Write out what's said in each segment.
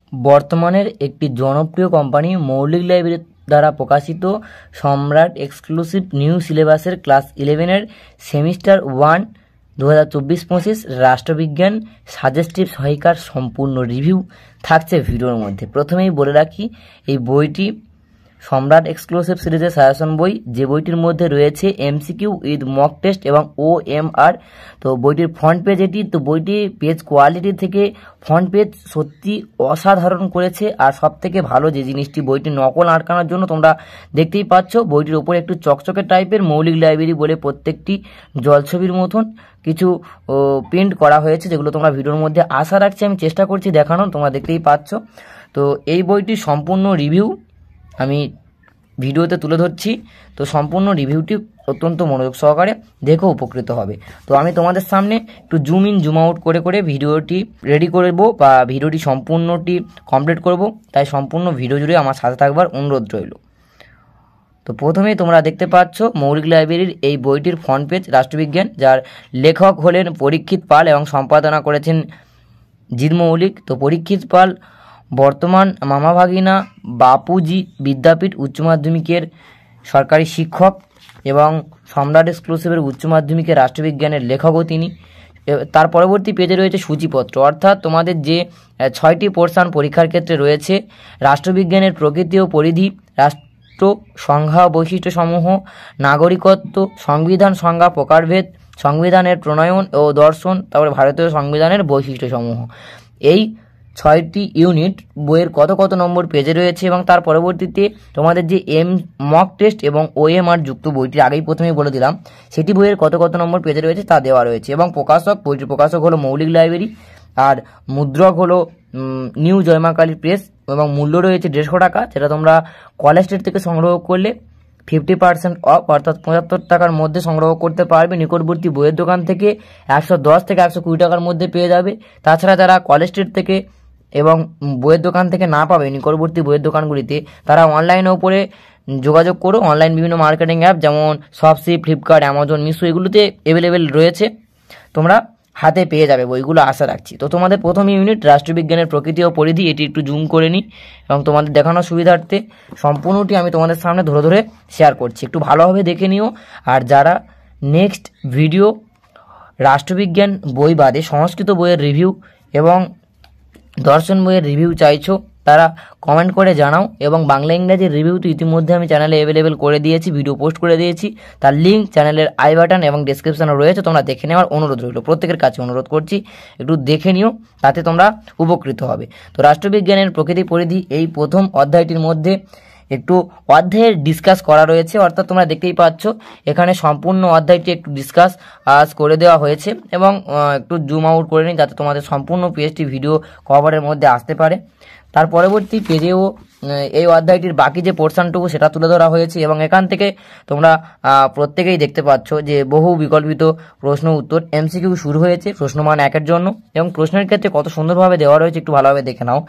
বর্তমানের একটি জনপ্রিয় কোম্পানি মৌলিক লাইব্রেরি দ্বারা প্রকাশিত সম্রাট এক্সক্লুসিভ নিউ সিলেবাসের ক্লাস 11-এর সেমিস্টার 1 2024-25 রাষ্ট্রবিজ্ঞান সাজেস্টিভ সহায়িকার সম্পূর্ণ রিভিউ থাকছে ভিডিওর মধ্যে। প্রথমেই বলে রাখি, এই বইটি সম্রাট এক্সক্লুসিভ সিরিজের সাজেশন বই, যে বইটির মধ্যে রয়েছে এমসিকিউ উইথ মক টেস্ট এবং OMR। তো বইটির ফ্রন্ট পেজ এটি, তো বইটি পেজ কোয়ালিটি থেকে ফ্রন্ট পেজ সত্যি অসাধারণ করেছে। আর সব থেকে ভালো যে জিনিসটি, বইটি নকল আটকানোর জন্য তোমরা দেখতেই পাচ্ছ বইটির ওপরে একটু চকচকে টাইপের মৌলিক লাইব্রেরি বলে প্রত্যেকটি জলছবির মতন কিছু প্রিন্ট করা হয়েছে, যেগুলো তোমরা ভিডিওর মধ্যে আশা রাখছি আমি চেষ্টা করছি দেখানোর, তোমরা দেখতেই পাচ্ছ। তো এই বইটির সম্পূর্ণ রিভিউ আমি ভিডিওতে তুলে ধরছি। তো সম্পূর্ণ রিভিউটি অত্যন্ত মনোযোগ সহকারে দেখে উপকৃত হবে। তো আমি তোমাদের সামনে একটু জুম ইন জুম আউট করে করে ভিডিওটি রেডি করব বা ভিডিওটি সম্পূর্ণটি কমপ্লিট করব, তাই সম্পূর্ণ ভিডিও জুড়ে আমার সাথে থাকবার অনুরোধ রইল। তো প্রথমেই তোমরা দেখতে পাচ্ছ মৌলিক লাইব্রেরির এই বইটির ফ্রন্ট পেজ রাষ্ট্রবিজ্ঞান, যার লেখক হলেন পরীক্ষিত পাল এবং সম্পাদনা করেছেন জিৎ মৌলিক। তো পরীক্ষিত পাল বর্তমান মামা ভাগিনা বাপুজি বিদ্যাপীঠ উচ্চ মাধ্যমিকের সরকারি শিক্ষক এবং সম্রাট এক্সক্লুসিভের উচ্চ মাধ্যমিকের রাষ্ট্রবিজ্ঞানের লেখকও তিনি। তার পরবর্তী পেজে রয়েছে সূচিপত্র, অর্থাৎ তোমাদের যে 6টি পোর্শন পরীক্ষার ক্ষেত্রে রয়েছে: রাষ্ট্রবিজ্ঞানের প্রকৃতি ও পরিধি, রাষ্ট্র সংজ্ঞা ও বৈশিষ্ট্যসমূহ, নাগরিকত্ব, সংবিধান সংজ্ঞা প্রকারভেদ, সংবিধানের প্রণয়ন ও দর্শন, তারপরে ভারতীয় সংবিধানের বৈশিষ্ট্যসমূহ। এই 6টি ইউনিট বইয়ের কত কত নম্বর পেজে রয়েছে এবং তার পরবর্তীতে তোমাদের যে মক টেস্ট এবং OMR যুক্ত বইটি আগেই প্রথমেই বলে দিলাম, সেটি বইয়ের কত কত নম্বর পেজে রয়েছে তা দেওয়া রয়েছে। এবং বইটির প্রকাশক হলো মৌলিক লাইব্রেরি, আর মুদ্রক হলো নিউ জয়মাকালী প্রেস, এবং মূল্য রয়েছে 150 টাকা, যেটা তোমরা কলেজ স্ট্রিট থেকে সংগ্রহ করলে 50% অফ, অর্থাৎ 75 টাকার মধ্যে সংগ্রহ করতে পারবে। নিকটবর্তী বইয়ের দোকান থেকে 110 থেকে 120 টাকার মধ্যে পেয়ে যাবে। তাছাড়া যারা কলেজ স্ট্রিট থেকে এবং বইয়ের দোকান থেকে না পাবে নিকটবর্তী বইয়ের দোকানগুলিতে, তারা অনলাইনের উপরে যোগাযোগ করো। অনলাইন বিভিন্ন মার্কেটিং অ্যাপ যেমন শপসি, ফ্লিপকার্ট, অ্যামাজন, মিশো এগুলোতে অ্যাভেলেবেল রয়েছে, তোমরা হাতে পেয়ে যাবে বইগুলো, আশা রাখছি। তো তোমাদের প্রথম ইউনিট রাষ্ট্রবিজ্ঞানের প্রকৃতি ও পরিধি, এটি একটু জুম করে নিই এবং তোমাদের দেখানোর সুবিধার্থে সম্পূর্ণটি আমি তোমাদের সামনে ধরে ধরে শেয়ার করছি, একটু ভালোভাবে দেখে নিও। আর যারা নেক্সট ভিডিও রাষ্ট্রবিজ্ঞান বই বাদে সংস্কৃত বইয়ের রিভিউ এবং দর্শন বইয়ের রিভিউ চাইছো, তারা কমেন্ট করে জানাও। এবং বাংলা ইংরাজির রিভিউ তো ইতিমধ্যে আমি চ্যানেলে অ্যাভেলেবেল করে দিয়েছি, ভিডিও পোস্ট করে দিয়েছি, তার লিঙ্ক চ্যানেলের আই বাটন এবং ডেসক্রিপশনে রয়েছে, তোমরা দেখে নেওয়ার অনুরোধ রইল। প্রত্যেকের কাছে অনুরোধ করছি একটু দেখে নিও, তাতে তোমরা উপকৃত হবে। তো রাষ্ট্রবিজ্ঞানের প্রকৃতি পরিধি এই প্রথম অধ্যায়টির মধ্যে একটু অধ্যায়ের ডিসকাস করা রয়েছে, অর্থাৎ তোমরা দেখতেই পাচ্ছ এখানে সম্পূর্ণ অধ্যায়টি একটু ডিসকাস করে দেওয়া হয়েছে। এবং একটু জুম আউট করে নিই যাতে তোমাদের সম্পূর্ণ পেজটি ভিডিও কভারের মধ্যে আসতে পারে। তার পরবর্তী পেজেও এই অধ্যায়টির বাকি যে পোর্শনটুকু সেটা তুলে ধরা হয়েছে, এবং এখান থেকে তোমরা প্রত্যেকেই দেখতে পাচ্ছ যে বহু বিকল্পিত প্রশ্ন উত্তর MCQ শুরু হয়েছে প্রশ্নমান 1-এর জন্য, এবং প্রশ্নের ক্ষেত্রে কত সুন্দরভাবে দেওয়া রয়েছে একটু ভালোভাবে দেখে নাও।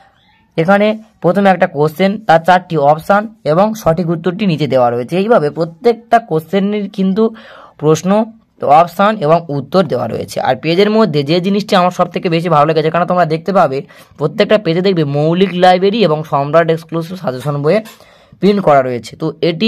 এখানে প্রথমে একটা কোশ্চেন, তার 4টি অপশান এবং সঠিক উত্তরটি নিচে দেওয়া রয়েছে। এইভাবে প্রত্যেকটা কোশ্চেনের কিন্তু প্রশ্ন, অপশান এবং উত্তর দেওয়া রয়েছে। আর পেজের মধ্যে যে জিনিসটি আমার সব থেকে বেশি ভালো লেগেছে, কারণ তোমরা দেখতে পাবে প্রত্যেকটা পেজে দেখবে মৌলিক লাইব্রেরি এবং সম্রাট এক্সক্লুসিভ সাজেশন বইয়ে প্রিন্ট করা রয়েছে। তো এটি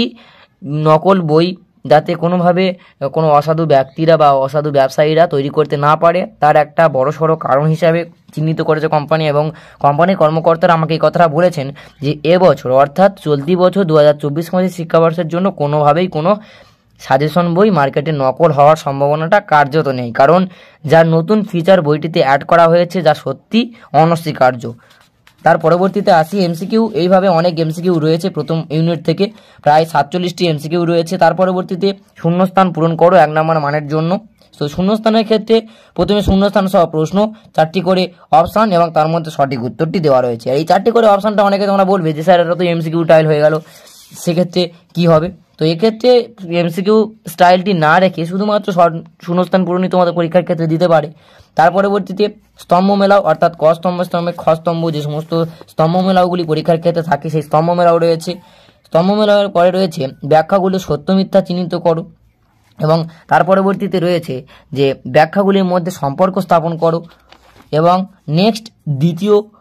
নকল বই যাতে কোনোভাবে কোনো অসাধু ব্যক্তিরা বা অসাধু ব্যবসায়ীরা তৈরি করতে না পারে, তার একটা বড়সড় কারণ হিসাবে চিহ্নিত করেছে কোম্পানি। এবং কোম্পানির কর্মকর্তারা আমাকে এই কথাটা বলেছেন যে এবছর অর্থাৎ চলতি বছর 2024-25 শিক্ষাবর্ষের জন্য কোনোভাবেই কোনো সাজেশন বই মার্কেটে নকল হওয়ার সম্ভাবনাটা কার্যত নেই, কারণ যার নতুন ফিচার বইটিতে অ্যাড করা হয়েছে যা সত্যি অনস্বীকার্য। তার পরবর্তীতে আসি MCQ। এইভাবে অনেক MCQ রয়েছে, প্রথম ইউনিট থেকে প্রায় 47টি MCQ রয়েছে। তার পরবর্তীতে শূন্যস্থান পূরণ করো 1 নম্বর মানের জন্য। তো শূন্যস্থানের ক্ষেত্রে প্রথমে শূন্যস্থান সহ প্রশ্ন, 4টি করে অপশান এবং তার মধ্যে সঠিক উত্তরটি দেওয়া রয়েছে। আর এই 4টি করে অপশানটা অনেকে তোমরা বলবে যে স্যার এটা তো MCQ স্টাইল হয়ে গেল, সেক্ষেত্রে কি হবে? তো এক্ষেত্রে MCQ স্টাইলটি না রেখে শুধুমাত্র শূন্যস্থান পূরণই তোমাদের পরীক্ষার ক্ষেত্রে দিতে পারে। তার পরবর্তীতে স্তম্ভ মেলাও, অর্থাৎ ক স্তম্ভ, খ স্তম্ভ, যে সমস্ত স্তম্ভ মেলাওগুলি পরীক্ষার ক্ষেত্রে থাকে সেই স্তম্ভ মেলাও রয়েছে। স্তম্ভ মেলার পরে রয়েছে ব্যাখ্যাগুলো সত্য মিথ্যা চিহ্নিত করো, এবং তার পরবর্তীতে রয়েছে যে ব্যাখ্যাগুলির মধ্যে সম্পর্ক স্থাপন করো। এবং নেক্সট দ্বিতীয়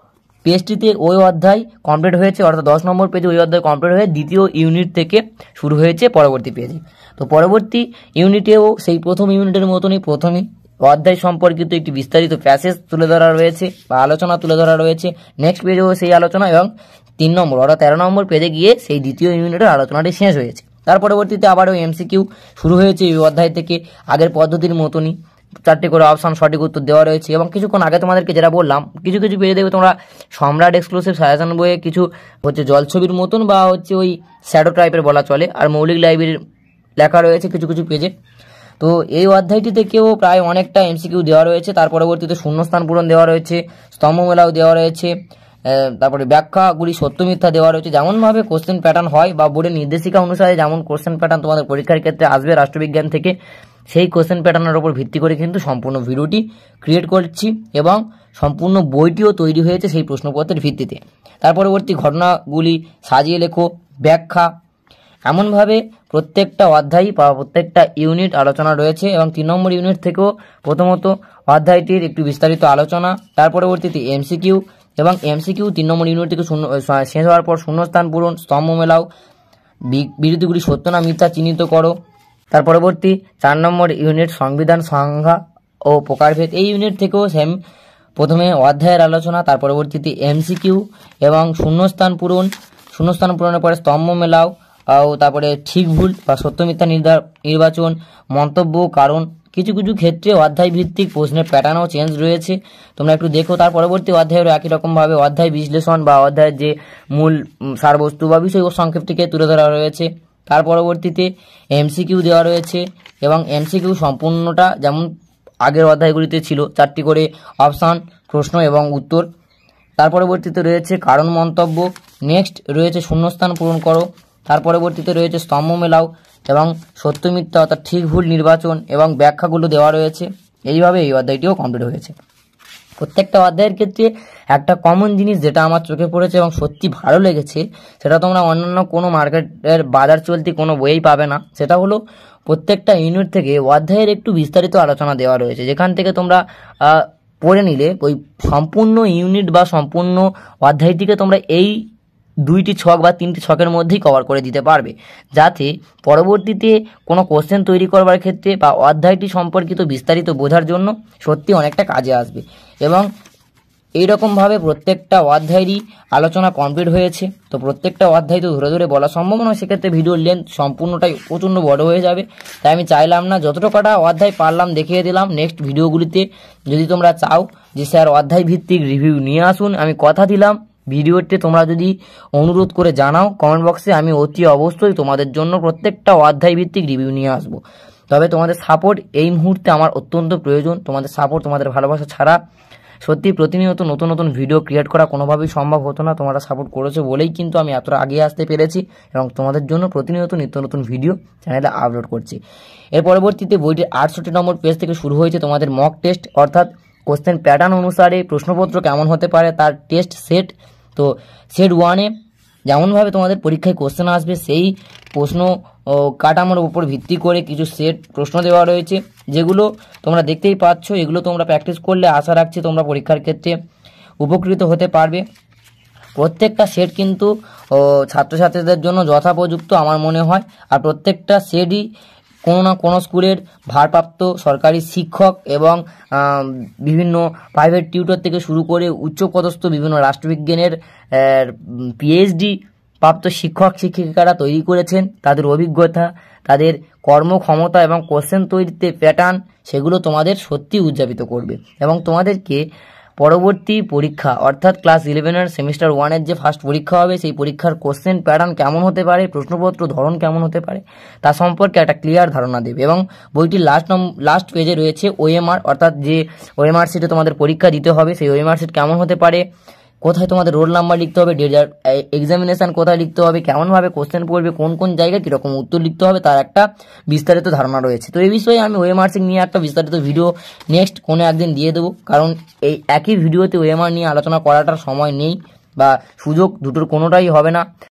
পেজটিতে ওই অধ্যায় কমপ্লিট হয়েছে, অর্থাৎ 10 নম্বর পেজে ওই অধ্যায় কমপ্লিট হয়ে দ্বিতীয় ইউনিট থেকে শুরু হয়েছে পরবর্তী পেজে। তো পরবর্তী ইউনিটেও সেই প্রথম ইউনিটের মতনই প্রথমে অধ্যায় সম্পর্কিত একটি বিস্তারিত প্যাসেজ তুলে ধরা রয়েছে বা আলোচনা তুলে ধরা রয়েছে। নেক্সট পেজেও সেই আলোচনা এবং 3 নম্বর অর্থাৎ 13 নম্বর পেজে গিয়ে সেই দ্বিতীয় ইউনিটের আলোচনাটি শেষ হয়েছে। তার পরবর্তীতে আবারও এমসিকিউ শুরু হয়েছে এই অধ্যায় থেকে আগের পদ্ধতির মতনই 4টি করে অপশন সঠিক উত্তর দেওয়া রয়েছে। এবং কিছুক্ষণ আগে তোমাদেরকে যেটা বললাম, কিছু কিছু পেজে দেখবে তোমরা সম্রাট এক্সক্লুসিভ সাজেশন বইয়ে কিছু হচ্ছে জলছবির মতন বা হচ্ছে ওই শ্যাডো টাইপের বলা চলে, আর মৌলিক লাইব্রেরির লেখা রয়েছে কিছু কিছু পেজে। তো এই অধ্যায়টি থেকেও প্রায় অনেকটা এমসিকিউ দেওয়া রয়েছে। তার পরবর্তীতে শূন্যস্থান পূরণ দেওয়া রয়েছে, স্তম্ভ মেলাও দেওয়া রয়েছে, তারপরে ব্যাখ্যাগুলি সত্য মিথ্যা দেওয়া রয়েছে। যেমনভাবে কোশ্চেন প্যাটার্ন হয় বা বোর্ডের নির্দেশিকা অনুসারে যেমন কোশ্চেন প্যাটার্ন তোমাদের পরীক্ষার ক্ষেত্রে আসবে রাষ্ট্রবিজ্ঞান থেকে, সেই কোশ্চেন প্যাটার্নের উপর ভিত্তি করে কিন্তু সম্পূর্ণ ভিডিওটি ক্রিয়েট করছি এবং সম্পূর্ণ বইটিও তৈরি হয়েছে সেই প্রশ্নপত্রের ভিত্তিতে। তার পরবর্তী ঘটনাগুলি সাজিয়ে লেখো, ব্যাখ্যা, এমনভাবে প্রত্যেকটা অধ্যায় বা প্রত্যেকটা ইউনিট আলোচনা রয়েছে। এবং 3 নম্বর ইউনিট থেকেও প্রথমত অধ্যায়টির একটু বিস্তারিত আলোচনা, তার পরবর্তীতে এমসিকিউ এবং এমসিকিউ 3 নম্বর ইউনিট থেকে শেষ হওয়ার পর শূন্যস্থান পূরণ, স্তম্ভ মেলাও, বিরতিগুলি সত্য না মিথ্যা চিহ্নিত করো। তার পরবর্তী 4 নম্বর ইউনিট সংবিধান সংজ্ঞা ও প্রকারভেদ, এই ইউনিট থেকেও সেম প্রথমে অধ্যায়ের আলোচনা, তার পরবর্তীতে এমসিকিউ এবং শূন্যস্থান পূরণের পরে স্তম্ভ মেলাও, তারপরে ঠিক ভুল বা সত্য মিথ্যা নির্বাচন, মন্তব্য, কারণ। কিছু কিছু ক্ষেত্রে অধ্যায় ভিত্তিক প্রশ্নের প্যাটার্নও চেঞ্জ রয়েছে, তোমরা একটু দেখো। তার পরবর্তী অধ্যায়েরও একই রকমভাবে অধ্যায় বিশ্লেষণ বা অধ্যায়ের যে মূল সারবস্তু বা বিষয় সংক্ষেপটিকে তুলে ধরা রয়েছে। তার পরবর্তীতে এমসিকিউ দেওয়া রয়েছে এবং এমসিকিউ সম্পূর্ণটা যেমন আগের অধ্যায়গুলিতে ছিল 4টি করে অপশান, প্রশ্ন এবং উত্তর। তার পরবর্তীতে রয়েছে কারণ মন্তব্য, নেক্সট রয়েছে শূন্যস্থান পূরণ করো, তার পরবর্তীতে রয়েছে স্তম্ভ মেলাও এবং সত্য মিথ্যা অর্থাৎ ঠিক ভুল নির্বাচন এবং ব্যাখ্যাগুলো দেওয়া রয়েছে। এইভাবে এই অধ্যায়টিও কমপ্লিট হয়েছে। প্রত্যেকটা অধ্যায়ের ক্ষেত্রে একটা কমন জিনিস যেটা আমার চোখে পড়েছে এবং সত্যি ভালো লেগেছে, সেটা তোমরা অন্যান্য কোনো মার্কেটের বাজার চলতি কোনো বইয়েই পাবে না। সেটা হলো প্রত্যেকটা ইউনিট থেকে অধ্যায়ের একটু বিস্তারিত আলোচনা দেওয়া রয়েছে, যেখান থেকে তোমরা পড়ে নিলে ওই সম্পূর্ণ ইউনিট বা সম্পূর্ণ অধ্যায়টিকে তোমরা এই 2টি ছক বা 3টি ছকের মধ্যেই কভার করে দিতে পারবে, যাতে পরবর্তীতে কোনো কোশ্চেন তৈরি করবার ক্ষেত্রে বা অধ্যায়টি সম্পর্কিত বিস্তারিত বোঝার জন্য সত্যি অনেকটা কাজে আসবে। এবং এইরকমভাবে প্রত্যেকটা অধ্যায়েরই আলোচনা কমপ্লিট হয়েছে। তো প্রত্যেকটা অধ্যায় তো ধরে ধরে বলা সম্ভব নয়, সেক্ষেত্রে ভিডিওর লেন্থ সম্পূর্ণটাই প্রচণ্ড বড় হয়ে যাবে। তাই আমি চাইলাম না, যতটা অধ্যায় পারলাম দেখিয়ে দিলাম। নেক্সট ভিডিওগুলিতে যদি তোমরা চাও যে স্যার অধ্যায় ভিত্তিক রিভিউ নিয়ে আসুন, আমি কথা দিলাম ভিডিওতে তোমরা যদি অনুরোধ করে জানাও কমেন্ট বক্সে, আমি অতি অবশ্যই তোমাদের জন্য প্রত্যেকটা অধ্যায় ভিত্তিক রিভিউ নিয়ে আসবো। তবে তোমাদের সাপোর্ট এই মুহূর্তে আমার অত্যন্ত প্রয়োজন। তোমাদের সাপোর্ট, তোমাদের ভালোবাসা ছাড়া সত্যি প্রতিনিয়ত নতুন নতুন ভিডিও ক্রিয়েট করা কোনোভাবেই সম্ভব হতো না। তোমরা সাপোর্ট করেছো বলেই কিন্তু আমি এতটা এগিয়ে আসতে পেরেছি এবং তোমাদের জন্য প্রতিনিয়ত নিত্য নতুন ভিডিও চ্যানেলে আপলোড করছি। এর পরবর্তীতে বইটির 68 নম্বর পেজ থেকে শুরু হয়েছে তোমাদের মক টেস্ট, অর্থাৎ কোশ্চেন প্যাটার্ন অনুসারে প্রশ্নপত্র কেমন হতে পারে তার টেস্ট সেট। তো সেট 1-এ যেমনভাবে তোমাদের পরীক্ষায় কোশ্চেন আসবে সেই প্রশ্ন কাঠামোর উপর ভিত্তি করে কিছু সেট প্রশ্ন দেওয়া রয়েছে, যেগুলো তোমরা দেখতেই পাচ্ছ। এগুলো তোমরা প্র্যাকটিস করলে আশা রাখছি তোমরা পরীক্ষার ক্ষেত্রে উপকৃত হতে পারবে। প্রত্যেকটা সেট কিন্তু ছাত্রছাত্রীদের জন্য যথোপযুক্ত আমার মনে হয়। আর প্রত্যেকটা সেটই কোনো না কোনো স্কুলের ভারপ্রাপ্ত সরকারি শিক্ষক এবং বিভিন্ন প্রাইভেট টিউটর থেকে শুরু করে উচ্চপদস্থ বিভিন্ন রাষ্ট্রবিজ্ঞানের পিএইচডি প্রাপ্ত শিক্ষক শিক্ষিকারা তৈরি করেছেন। তাদের অভিজ্ঞতা, তাদের কর্মক্ষমতা এবং কোশ্চেন তৈরিতে প্যাটার্ন, সেগুলো তোমাদের সত্যি উদযাপিত করবে এবং তোমাদেরকে পরবর্তী পরীক্ষা অর্থাৎ ক্লাস 11-এর সেমিস্টার 1-এর যে ফার্স্ট পরীক্ষা হবে, সেই পরীক্ষার কোশ্চেন প্যাটার্ন কেমন হতে পারে, প্রশ্নপত্র ধরন কেমন হতে পারে, তা সম্পর্কে একটা ক্লিয়ার ধারণা দেবে। এবং বইটির লাস্ট পেজে রয়েছে ওএমআর, অর্থাৎ যে ওএমআর শিটে তোমাদের পরীক্ষা দিতে হবে, সেই ওএমআর শিট কেমন হতে পারে, কোথায় তোমাদের রোল নাম্বার লিখতে হবে, ডেজার্ট এক্সামিনেশন কোথায় লিখতে হবে, কেমনভাবে কোশ্চেন পড়বে, কোন কোন জায়গায় কীরকম উত্তর লিখতে হবে, তার একটা বিস্তারিত ধারণা রয়েছে। তো এই বিষয়ে আমি ওএমআর শিট নিয়ে একটা বিস্তারিত ভিডিও নেক্সট কোনো একদিন দিয়ে দেবো, কারণ এই একই ভিডিওতে ওএমআর নিয়ে আলোচনা করাটার সময় নেই বা সুযোগ দুটোর কোনোটাই হবে না।